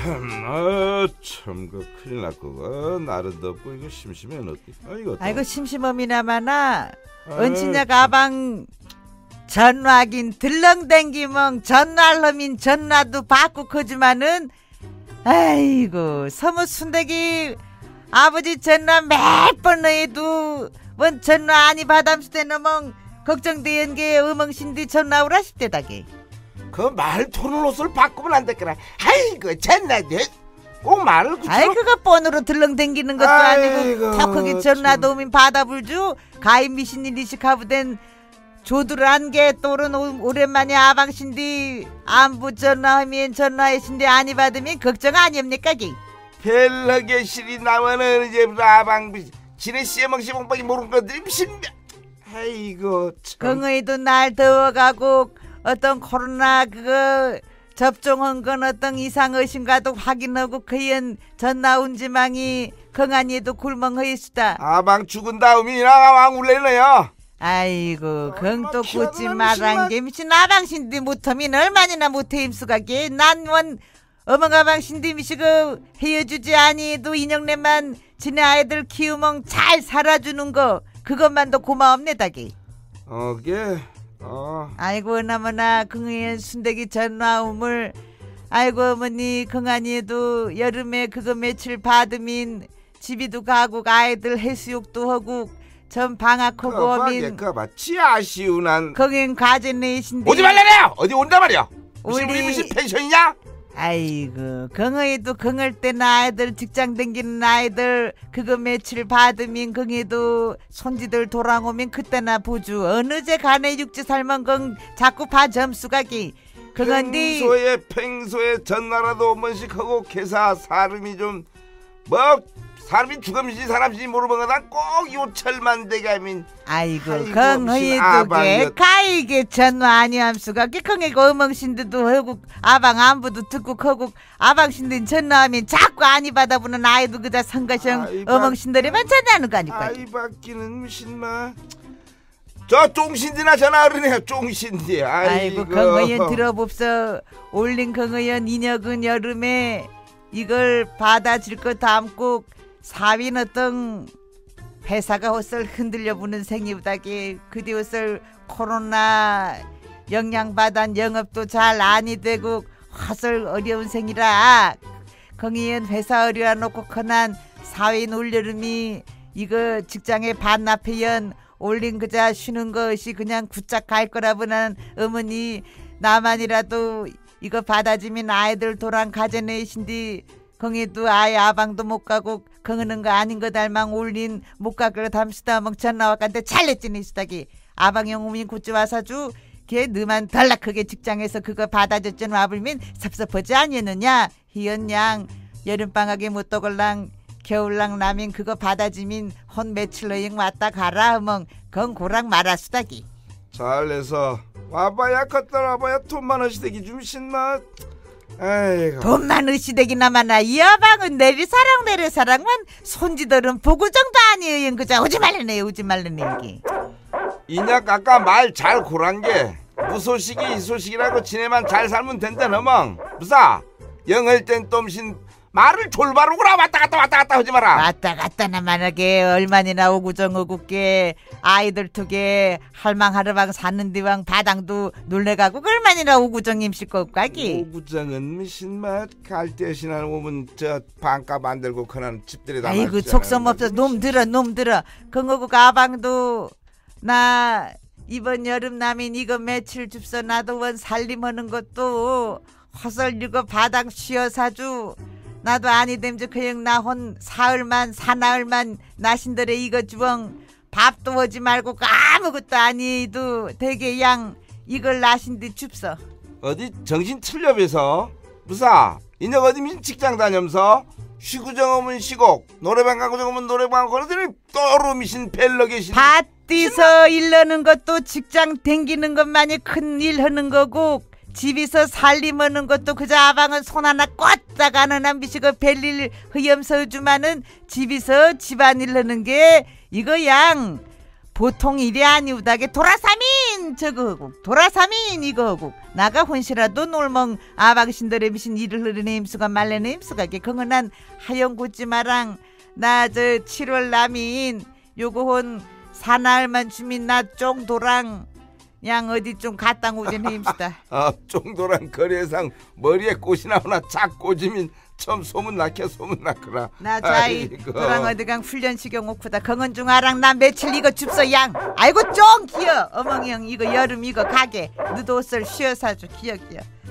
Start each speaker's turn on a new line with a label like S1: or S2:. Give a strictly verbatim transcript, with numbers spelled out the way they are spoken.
S1: 아, 참, 그 큰일 났고, 날은 덥고 이거 심심해 어디? 아이고,
S2: 아이고 심심함이나마나 은친야 가방 전화긴 들렁댕기멍 전날놈인 전화도 받고 크지만은 아이고 서무 순대기 아버지 전화 몇 번 해도 원 전화 아니 받았을 때는 멍 걱정되는 게 음엉신디 전화 오라 싶대다게.
S1: 그 말 토는 옷을 바꾸면 안 됐거라. 아이고 전화대 꼭 말을 붙여.
S2: 아이 그거 폰으로 들렁댕기는 것도 아니고 더 크게 전화도 오면 받아불주 가입 미신일이시 가부된 조들한 게 또는 오랜만에 아방신디 안부 전화하면 전화하신디 아니 받으면 걱정 아니옵니까 기.
S1: 벨러게 실이 나면은 이제 아방 지네 씨멍씨멍밖에 모르는 것들이 신명. 아이고 참.
S2: 긍의도 날 더워가고 어떤 코로나 그거 접종한 건 어떤 이상 의심과도 확인하고 그연 전나 운지망이 건강에도 굴멍허이수다.
S1: 아방 죽은 다음이나 왕 울래네요.
S2: 아이고 건 또 굳지 말란 게 미친 아방신디 못하면 얼마나 못해 임수가게. 난 원 어멍아방신디 미시고 헤어주지 아니도 인형네만 지네 아이들 키우멍 잘 살아주는 거 그것만도 고마움네다게.
S1: 어게 어.
S2: 아이고 너무나 긍의한 순대기 전화음을 아이고 어머니 긍안이에도 여름에 그거 며칠 받으면 집이도 가고 아이들 해수욕도 하고 전 방학하고 오면
S1: 그봐 지아시우난
S2: 거긴 과제 내신데
S1: 오지 말라래요. 어디 온단 말이야. 무슨
S2: 우리
S1: 우리 무슨 펜션이냐?
S2: 아이고 긍의도 긍을 때나 아이들 직장 댕기는 아이들 그거 며칠 받으면 긍의도 손지들 돌아오면 그때나 보주 어느 제 간에 육지 살면 건 자꾸 봐 점수가기 그건데
S1: 평소에 평소에 전나라도 한 번씩 하고 개사 사람이 좀 뭐 사람이 죽음인지 사람인지 모르는 거다 꼭 요철만 되게 하면
S2: 아이고 긍의도 게 가이게 전화 아니함수가 긍의고 어멍신들도 하고 아방 안부도 듣고 하고 아방신들 전화하면 자꾸 아니 받아보는 아이도 그다 성가성 어멍신들이만 전화하는 거 아닐까.
S1: 아이 받기는 무신마 저 쫑신디나 전화하려네요. 쫑신디. 아이고,
S2: 아이고 긍의원 들어봅서 올린 긍의원 인혁은 여름에 이걸 받아줄 거 담고 사위는 어떤 회사가 헛설 흔들려 보는 생이보다게 그뒤 헛설 코로나 영향받은 영업도 잘 아니 되고 헛설 어려운 생이라 긍의원 회사 어려워 놓고 커난 사위 올여름이 이거 직장에 반납해연 올린 그자 쉬는 것이 그냥 굿작 갈 거라보는 어머니 나만이라도 이거 받아주면 아이들 도랑 가져내신디 긍이도 아이 아방도 못 가고 긍으는 거 아닌 거 달망 올린 못 가그러 담시다 멍천 나와간데 잘냈지니 수다기 아방형 오민 굿즈 와사주 걔 너만 달라 크게 직장에서 그거 받아줬전 와불면 섭섭하지 아니었느냐. 희연양 여름방학에 못 떠걸랑 겨울랑 라면 그거 받아주면 혼 며칠 여행 왔다 가라 하멍 건 고랑 말아수다기.
S1: 잘해서 와봐야 컸다 와봐야 돈만 어시대기 좀 신맛. 아이고.
S2: 돈만 의시되기나마나 이 여방은 내리사랑 내리사랑만 손지들은 보고 정도 아니에요. 그자 오지 말래네 오지 말래네 이게.
S1: 인약 아까 말 잘 고란 게 무소식이 이소식이라고 지네만 잘 살면 된다 너멍. 무사 영을 땐 똠신 말을 졸바로 구라 왔다 갔다 왔다 갔다 하지 마라.
S2: 왔다 갔다나 만하게 얼마나 오구정 오구게 아이들 두게 할망하르방 사는디왕 바당도 놀래가고 얼마나 오구정 임실 것까기.
S1: 오구정은 미신맛 갈대신한 오면 저 방가 만들고 그런 집들이 다
S2: 아이고 속성 없어. 놈 들어 놈 들어. 그거고 가방도 나 이번 여름 남인 이거 며칠 줍서 나도 원 살림하는 것도 허설 이거 바당 쉬어 사주. 나도 아니 됨저 그형 나혼 사흘만 사나흘만 나신들의 이거 주엉 밥도 하지 말고 아무것도 아니도 되게 양 이걸 나신디 줍서.
S1: 어디 정신 틀려벼서 무사 인혁 어디 민 직장 다녀면서 쉬고 정하면 쉬고 노래방 가고 정하면 노래방 가고 그러더니 또로 미신 벨러 계신
S2: 밭디서 일러는 것도 직장 댕기는 것만이 큰 일 하는 거고 집에서 살림하는 것도 그저 아방은 손 하나 꽂다가 하는 미시고 별일 흐염서 주마는 집에서 집안일 하는 게 이거 양 보통 일이 아니우다게 돌아사민 저거 하고 도라삼인 이거 하고 나가 혼시라도 놀멍 아박신들의 미신 이를 흐르는 임수가 말레는 임수가 게 그거난 하영구찌마랑 나 저 칠월 남인 요거 혼 사나흘만 주민 나 쫑도랑 양 어디 좀 갖다 오진 힘시다.
S1: 아, 쫑도랑 거래상 머리에 꽃이 나오나 착 꽂으면 처음 소문 났게 소문 났구나.
S2: 나 자이 도랑 어디강 훈련 시경 오쿠다 건건 중 아랑 나 며칠 이거 줍서 양. 아이고 쫑 기어 어멍이 형 이거 여름 이거 가게 너도 옷을 쉬어 사줘 기어 기어.